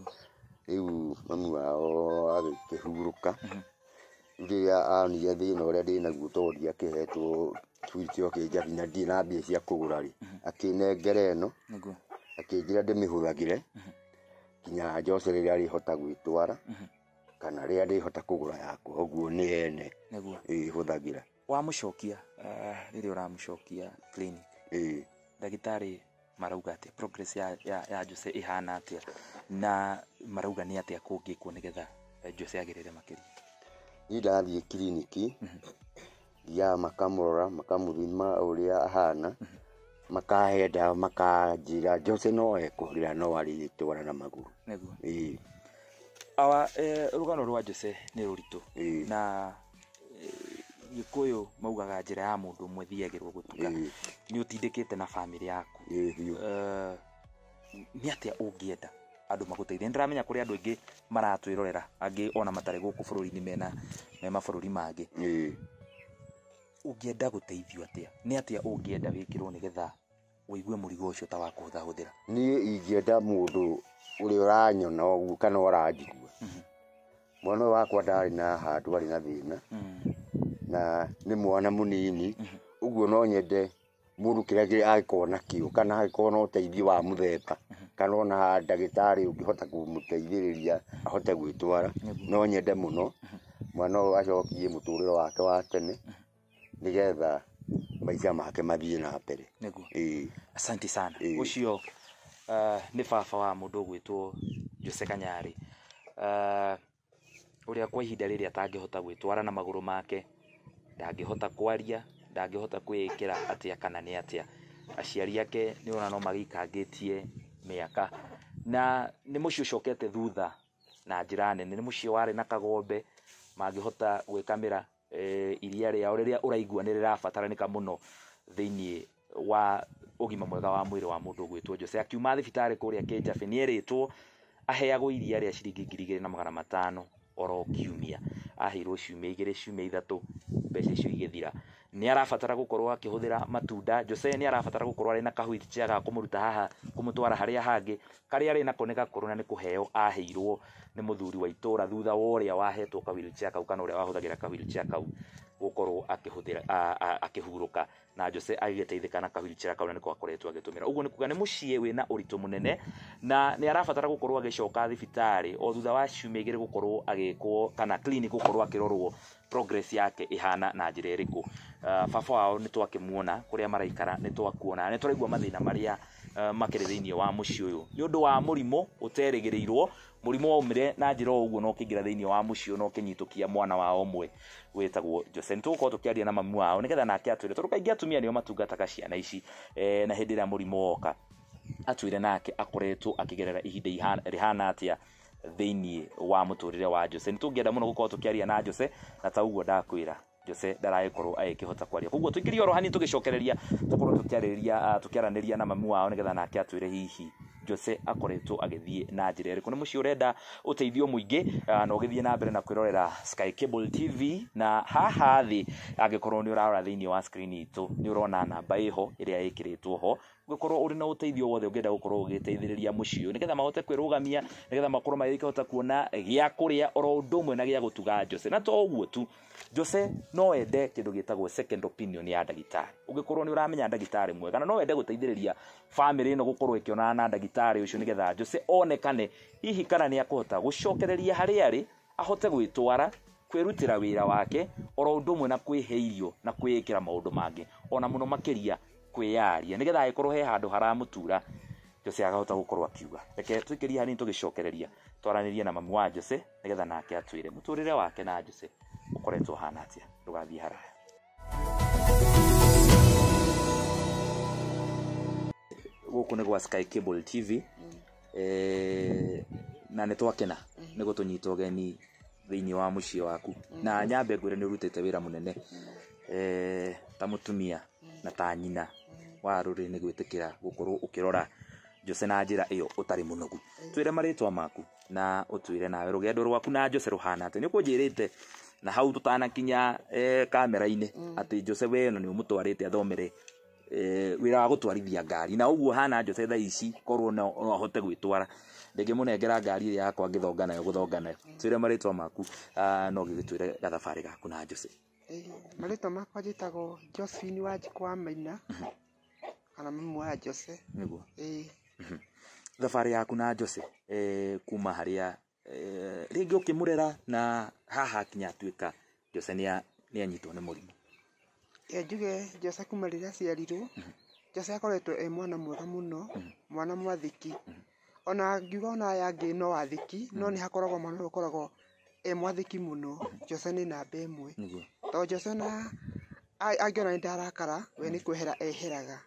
riu mamu wao agikihuruka riria anire thina uria ndinaguo tondu ndiakihetwo wheelchair kinjabi na ndina mbia cia kugura ri akinengera ino akinjira ndimihuragire kinya Jose riria rihota gwitwara kana riria rihota kugura yako oguo ni ene niguo ihuthagira wa mucokia riria uramucokia clinic eh ndagitari marauga ati progress ya ya, ya Jose ihana atia na marauga ni atia kungikwo nigetha Jose agirire makiri ni ndathie clinic ya makamurora makamuthima uria ahana makahenda makajira Jose no ekurira no aritwara na maguru niguo eh awa rugano rwa Jose ni ruritu na gikuyu maugaga njira ya mundu umwe thiagirwo gutuka ni utindikite na family yaku eh ni atia ungienda andu maguteithia ndiramenya kuri andu ingi maratwirorera angi ona matare guku bururi-ini mena me mabururi mangi eh ungienda guteithio atia ni atia ungienda wikirwo nigetha uigue murigo ucio ta wa kuhutha huthira ni ingienda mundu uri uranyona ogu kana uranjigua mwana wakwa ndari na handu ari na thina na ni mwana munini uguo no nyende mundu kiria agikona kio kana agikona uteithio wa muthemba kana ona ndagitari ungihota kumuteithiriria ahote gwitwara no nyende muno mwana uyu acokie muturiro wake wa tene nigetha maisha make mathie na mbere niguo eh asante sana ucio uh, ni baba wa mundu gwitwo Jose Kanyari uh, uria kwa ihinda riri atangihota gwitwara na maguru make, ndangihota kwaria, ndangihota kwikira atia kana ni atia. Aciari yake ni ona no magikangitie miaka, na ni mucio cokete thutha na njira nene. Ni mucio wari na kagombe mangihota gwikamira e, iria riao riria uraigua ni rirabataranika muno thiini wa ugima mwega wa mwiri wa mundu gwitwo Jose. Akiuma thibitari kuria Kijabi ni eritwo aheagwo iria ria ciringi ngiri igiri na magana matano oro kiumia. Ahirwo ciumia igiri ciumia ithatu mbeca icio igithira. Ni arabatara gukorwo akihuthira matunda. Jose ni arabatara gukorwo ari na kahwiti ga kumuruta haha kumutwara haria hangi karia ari nako ni gakuru na ni kuheo ahirwo ni muthuri wa itura thutha wa uria wahetwo ka wheelchair kau kana uria wahuthagira ka wheelchair kau gukorwo akihuthira akihuruka, na Jose agiteithika na ka wheelchair kau na niko akoretwo agitumira. Uguo ni kuga ni mucie wina uritu munene, na ni arabatara gukorwo agicoka thibitari o thutha wa ciumia igiri gukorwo agikwo kana clinic gukorwo akirorwo progress yake ihana na njira iriku. Uh, baba wao ni twakimuona kuria maraikara, ni twakuona, ni turaigua mathina maria uh, makiri thiini wa muci uyu ni undu wa murimo uterigirirwo. Murimo waumire na njira uguo no kingira thiini wa muci no kinyitukia mwana wao omwe wetagwo Jose. Ntuko tukiaria na mamu wao nigetha nake atwire tondu kaingi atumia nio matungataga ciana ici eh, na hindi ria murimo woka atwire nake akoretwo akigerera ihinda rihana atia thiini wa muturire wa Jose. Ntungienda muno gukorwo tukiaria na Jose, na ta uguo ndakwira Jose ndaragikorwo agikihota kwaria. Koguo tuingirie oro hani tugicokereria tukorwo tukiarĩria uh, tukiaraniria na mamu wao nigetha nake atwire hihi Jose akoretwo agithie na njira iriku. Ni muci urenda uteithio muingi uh, no githie na mbere na kwirorera Sky Cable T V, na haha thi agikorwo ni urarora thiini wa screen itu ni urona namba iho iria ikiritwo ho. Gukorwo uri na uteithio wothe ungenda gukorwo ugiteithiriria muci uyu nigetha mahote kwirugamia, nigetha makorwo magikihota kuona gia kuria oro undu umwe na gia gutuga Jose. Na to uguo tu, Jose no ende kindu gitagwo second opinion ya ndagitari. Ugikorwo ni uramenya ndagitari mwega na no ende guteithiriria family ino gukorwo ikiona na ndagitari ucio nigetha Jose onekane hihi kana ni akuhota gucokereria haria ari, ahote gwitwara kwirutira wira wake oro undu umwe na kwiheirio na kwikira maundu mangi ona muno makiria kwiyaria nigetha agikorwo he handu haramutura Jose agahota gukorwo akiuga. Reke tuikirie hani tugicokereria twaranirie na mamu wa Jose nigetha nake atwire muturire wake na Jose ukoretwo hana atia. Ndugathie haraya. Guku ni gwa Sky Cable T V eh na ni twakena ni gutunyita ugeni thiini wa mucie waku, na nyambe ngwire ni urutite wira munene eh ta mutumia na ta nyina wa ruri ni gwitikira gukorwo ukirora Jose na njira iyo utari munogu. Twire maritwa maku na utwire nawe rugendo rwaku na Jose ruhana ati. Ni kunjirite na hau tutanakinya eh kamera-ini ati Jose we no ni umutwarite athomere eh wira wa gutwarithia ngari, na uguo hana Jose tha ici korwo no ahote gwitwara ndege munengera ngari iri yakwa ngithonga nayo guthonga nayo. Twire maritwa maku no gigitwire gathabari gaku na Jose. Eh maritwa makwa njitagwo Josephine Wanjiku wa Maina kana mamu wa Jose niguo. Eh thabari yaku na Jose eh kuma haria eh ringi ukimurera na haha kinya twika Jose ni ni anyitwo ni murimu. Eh njuge Jose kuma riria ciarirwo Jose akoretwo e mwana mwega muno, mwana mwathiki. Ona ngiuga ona yangi no wathiki no ni hakoragwo mwana ukoragwo e mwathiki muno. Jose ni namba imwe to Jose na angiona ndarakara we ni kwehera eheraga.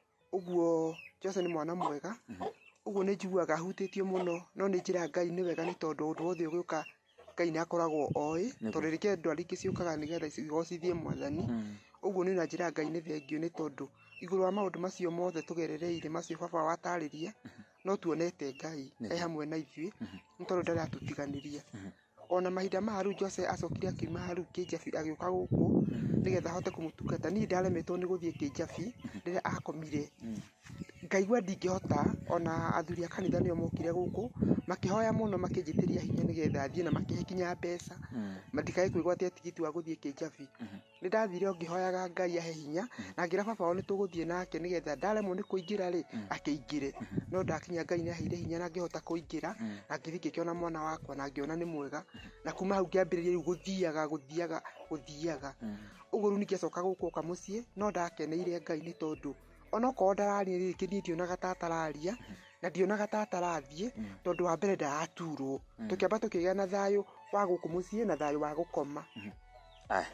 Uguo Jose ni mwana mwega, uguo ni njiguaga hutitio muno, no ni njira Ngai ni wega ni tondu undu wothe ugiuka Ngai ni akoragwo oi tondu rike andu aringi ciukaga nigetha cigocithie mwathani. Uguo ni na njira Ngai ni thengio ni tondu iguru wa maundu macio mothe tugerereire macio baba wataririe no tuonete Ngai e hamwe na ithui ni tondu ndari atutiganiria. Ona mahinda maharu Jose acokire akiuma haru Kijabi agiuka guku nigetha hote kumutungata. Ni ndaremetwo ni guthie Kijabi riria akomire, ngaigua ndingihota. Ona athuri a kanitha nio mokire guku makihoya muno makinjitiria hinya nigetha thie na makihe kinya mbeca matikae kwigwatia tigiti wa guthie Kijabi. Ni ndathire ngihoyaga Ngai ahe hinya na ngira baba oni tuguthie nake nigetha ndaremwo ni kuingira ri akiingire, no ndakinya Ngai ni aheire hinya na ngihota kuingira na ngithii ngikiona mwana wakwa na ngiona ni mwega, na kuma hau ngiambiriria guthiaga guthiaga guthiaga. Uguo ru nikiacoka guku ka mucie no ndakeneire Ngai ni tondu ona ko ndarari ri kinitio na gatatararia na ndionaga ta atarathiĩ tondũ wa mbere ndaraturwo tũkĩamba tũkĩgĩa na thayũ wa gũkũ mũciĩ na thayũ wa gũkoma. Aya.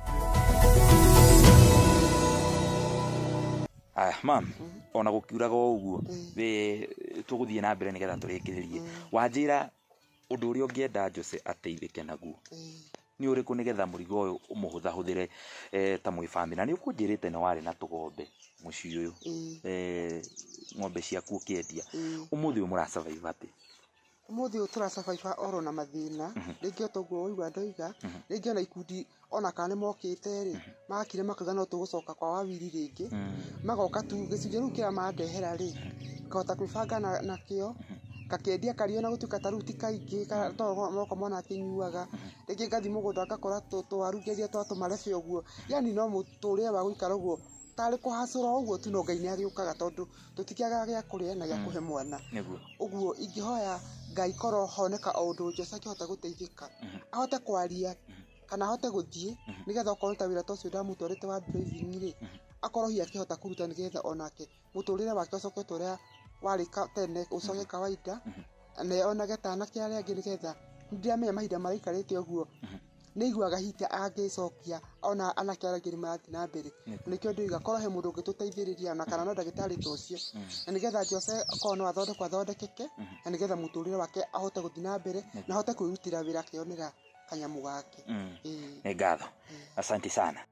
Aya, mam, ona gũkiuraga ũguo we tũgũthiĩ na mbere nĩgetha tũrĩkĩrĩrie. Wanjĩra ũndũ ũrĩa ũngĩenda Jose ateithĩke naguo nĩ ũrĩkũ nĩgetha mũrigo ũyũ ũmũhũthahũthĩre ta mwĩ family? Na nĩ ũkũnjĩrĩte nĩ warĩ na tũgombe mũciĩ ũyũ, ng'ombe ciaku ũkĩendia, ũmũthĩ ũyũ mũra survive atĩ? Ũmũthĩ ũyũ tũra survive oro na mathĩna, rĩngĩ otoguo ũigua ndoiga, rĩngĩ ona ikundi ona kana mokĩte rĩ makire makauga no tũgũcoka kwa wawiri rĩngĩ, magoka tu gĩcunjĩ rĩu kĩrĩa mandehera rĩ ngahota kwĩbanga nakĩo kakendia kario na gũtuĩka ta rĩu ti kaingĩ moko mwana akĩnyuaga, rĩngĩ ngathi mũgũnda ngakora tũwaru ngeria twatũmarebe ũguo, yani no mũtũrĩre wa gũikara ũguo tarĩ kũhacũra ũguo tu no Ngai nĩ agĩũkaga tondũ tũtikĩagaga gĩa kũrĩa na gĩa kũhe mwana. Ũguo ingĩhoya Ngai korwo honeka o ũndũ Jose akĩhota gũteithĩka, ahote kwaria kana ahote gũthiĩ nĩgetha okorwo ta wĩra ta ũcio ndamũtwarĩte wa driving rĩ akorwo hihi akĩhota kũruta nĩgetha onake mũtũrĩre wake ũcoke ũrĩa warĩ tene ũcoke kawaida, na onage ta anake arĩa angĩ nĩgetha ndiramenya mahinda maraikarĩte ũguo nĩiguaga hita angĩcokia ona anake arĩa angĩ nĩmarathiĩ na mbere. Nĩkĩo ndoiga korwo he mũndũ ũngĩtũteithĩrĩria ona kana no ndagĩtarĩ ta ũcio na nĩgetha Jose korwo no athondekwo athondekeke na nĩgetha mũtũrĩre wake ahote gũthiĩ na mbere na ahote kwĩrutĩra wĩra akĩonera kanyamũ gake. Nĩ ngatho, asante sana.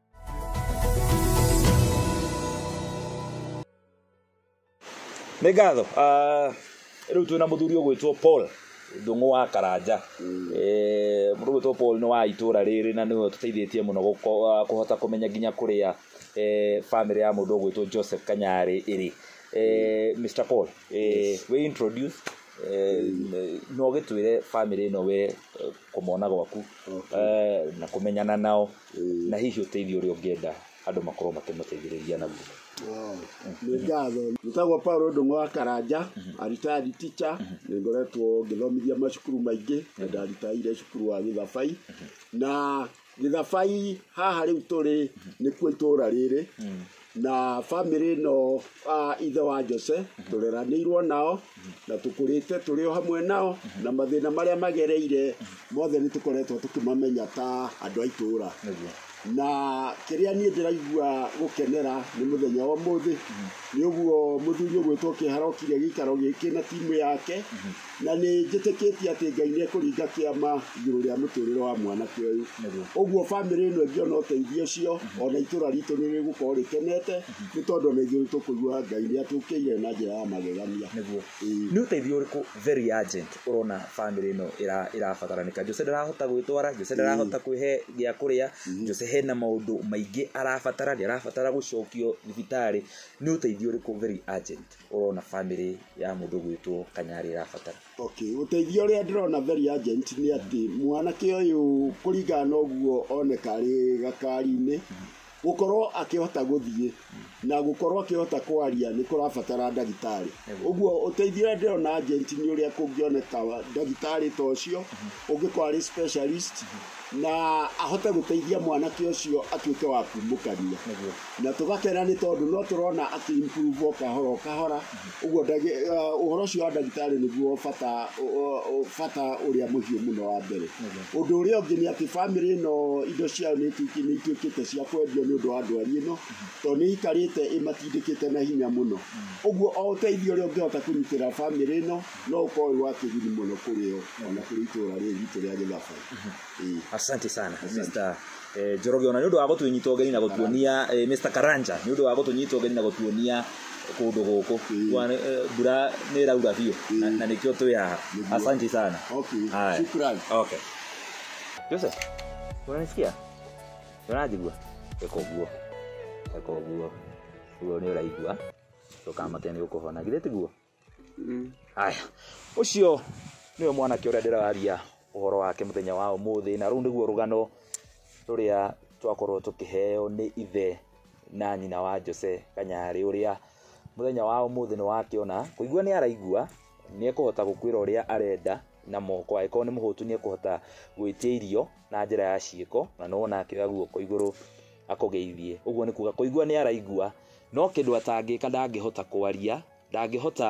Nĩ ngatho, rĩu twĩna mũthuri ũgwĩtwo Paul Ndung'u wa Karanja. Eh, mũndũ ũgwĩtwo Paul nĩ wa itũra rĩrĩ na nĩwe tũteithĩtie mũno kũhota kũmenya nginya kũrĩa family ya mũndũ ũgwĩtwo Joseph Kanyari ĩrĩ. Mister Paul, we introduce no gĩtwĩre family ĩno we kũmona gwaku na kũmenyana nao na hihi ũteithio ũrĩa ũngĩenda andũ makorwo makĩmũteithĩrĩria naguo. Nĩ ngatho. Njĩtagwo Paul Ndung'u wa Karanja, a retired teacher, nĩ ngoretwo ngĩthomithia macukuru maingĩ na ndaritaire cukuru wa Gĩthabai, na Gĩthabai haha rĩu tũrĩ nĩkuo itũra rĩrĩ, na family ĩno ithe wa Jose tũreranĩirwo nao na tũkũrĩte tũrĩ o hamwe nao na mathĩna marĩa magereire mothe nĩ tũkoretwo tũkĩmamenya ta andũ a itũra. Na kĩrĩa niĩ ndĩraigua gũkenera nĩ mũthenya wa ũmũthĩ nĩ ũguo mũthuri ũgwĩtwo Kĩharokire gĩikaro gĩkĩ na timu yake, na nĩ njĩtĩkĩtie atĩ Ngai nĩ ekũringa kĩama igũrũ rĩa mũtũrĩre wa mwanake ũyũ. Ũguo family ĩno ĩngĩona ũteithio ũcio ona itũra ritũ nĩ rĩgũkorwo rĩkenete nĩ tondũ ona ithuĩ tũkũigua Ngai nĩ atũkĩire na njĩra ya magegania. Nĩ ũteithio ũrĩkũ very urgent ũrona family ĩno ĩrabataranĩka? Jose ndarahota gwĩtwara, Jose ndarahota kwĩhe gĩa kũrĩa, Jose hena maũndũ maingĩ arabatara, nĩ arabatara gũcokio thibitarĩ. Nĩ ũteithio ũrĩkũ very urgent ũrona family ya mũndũ ũgwĩtwo Kanyari ĩrabatara? Okay, ũteithio ũrĩa ndĩrona very urgent nĩ atĩ mwanake ũyũ kũringana na ũguo oneka arĩ gakari-inĩ gũkorwo akĩhota gũthiĩ na gũkorwo akĩhota kwaria nĩ kũrabatara ndagĩtarĩ. Ũguo ũteithio ũrĩa ndĩrona urgent nĩ ũrĩa kũngĩoneka ndagĩtarĩ ta ũcio ũngĩkorwo arĩ specialist na ahote gũteithia mwanake ũcio atuĩke wa kumũkania, na tũgakena nĩ tondũ no tũrona akĩ-improve kahora kahora. Ũguo ũhoro ũcio wa ndagĩtarĩ nĩguo bata bata ũrĩa mũhiũ mũno wa mbere. Ũndũ ũrĩa ũngĩ nĩ atĩ family ĩno indo ciao nĩ ituĩkĩte cia kwendio nĩ ũndũ wa ndwari ĩno tondũ nĩ ikarĩte ĩmatindĩkĩte na hinya mũno. Ũguo o ũteithio ũrĩa ũngĩhota kũnyitĩra family ĩno no ũkorwo wĩ wa kĩguni mũno kũrĩ o ona kũrĩ itũra rĩrĩ ritũ rĩa Gĩthabai. Asante sana Mister Njoroge, ona nĩ ũndũ wa gũtũnyita ũgeni na gũtuonia Mister Karanja, nĩ ũndũ wa gũtũnyita ũgeni na gũtuonia kũndũ gũkũ. Mbura nĩ ĩraura biũ na nĩkĩo twĩ haha. Asante sana. Okay, shukrani. Okay. Jose, unanisikia? Unajigua? Eko guo. Eko guo. Guo nĩ ũraigua. Tũkamate nĩ ũkũhona. Githĩ tiguo? Haya. Ũcio nĩwe mwanake ũrĩa ndĩraria ũhoro wake mũthenya wa ũmũthĩ, na rĩu nĩguo rũgano rũrĩa twakorwo tũkĩheo nĩ ithe na nyina wa Jose Kanyari, ũrĩa mũthenya wa ũmũthĩ nĩ wakĩona kũigua nĩ araigua nĩ ekũhota gũkwĩra ũrĩa arenda na moko, angĩkorwo nĩ mũhũtu nĩ ekũhota gwĩtia irio na njĩra ya ciĩko, na no ona akĩoya guoko igũrũ akũgeithie. Ũguo nĩ kuga kũigua nĩ araigua no kĩndũ atangĩka, ndangĩhota kwaria, ndangĩhota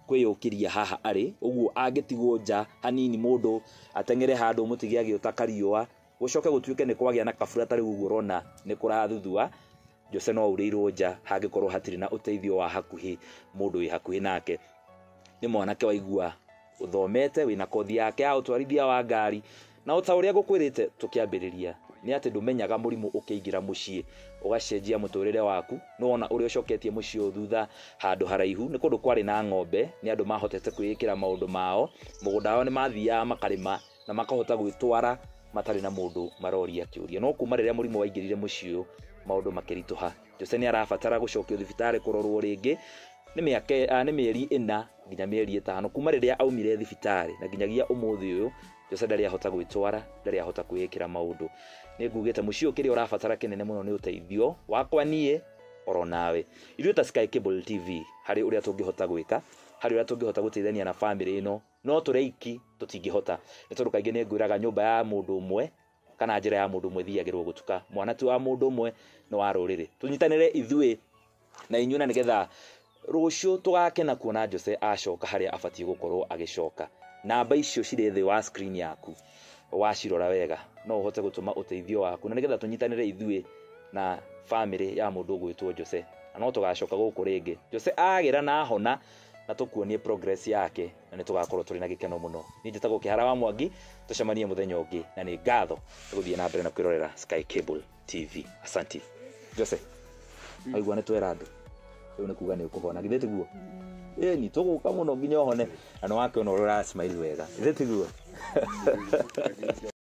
kwiyukiria haha ari uguo angitigwo nja hanini mundu atengere handu mutigi agiota kariua gucoke gutuike ni kwagia na kabura tari uguo urona ni kurathuthua Jose no urirwo nja hangikorwo hatiri na uteithio wa hakuhi mundu wi hakuhi nake ni mwanake waigua uthomete wina kothi yake ya utwarithia wa ngari na utauria gukwirite tukiambiriria ni ati ndumenyaga murimu ukiingira mucii ugacenjia muturire waku no ona uri ucoketie mucii uthutha handu haraihu ni kundu kwari na ng'ombe ni andu mahotete kwiyikira maundu mao mugunda wao ni mathia makarima na makahota gwitwara matari na mundu maroria kiuria no kuma riria murimu waingirire mucii maundu makirituha Jose ni arabatara gucokio thibitari kurorwo ringi ni miake ni mieri ina nginya mieri itano kuma riria aumire thibitari na nginyagia umuthi uyu Jose ndari ahota gwitwara ndari ahota kwiyikira maundu ni ngugite mucii ukiri urabatara kinene muno ni uteithio wakwa nie oro nawe ithuĩ ta Sky Cable T V hari uria tungihota gwika hari uria tungihota guteithania na family ino no tureiki tutingihota ni tondu kaingi ni ngwiraga nyumba ya mundu umwe kana njira ya mundu umwe thiagirwo gutuka mwana tu wa mundu umwe no wa ruriri tunyitanire ithuĩ na inyuna nigetha rucio tugakena kuona Jose acoka haria abatie gukorwo agicoka namba icio ciri thi wa screen yaku wacirora wega no uhote gutuma uteithio waku na nigetha tunyitanire ithuĩ na family ya mundu gwitwo Jose na no tugacoka guku ringi Jose agira na hona na tukuonie progress yake na ni tugakorwo turi na gikeno muno ni njitagwo Kihara Mwangi tucemanie muthenya ungi na ni ngatho tuguthie na mbere na kwirorera Sky Cable T V asanti Jose aigua ni twera andu riu ni kuga ni ukuhona githete guo eh ni tuguka muno nginya hone na no wake no rora smile wega githete guo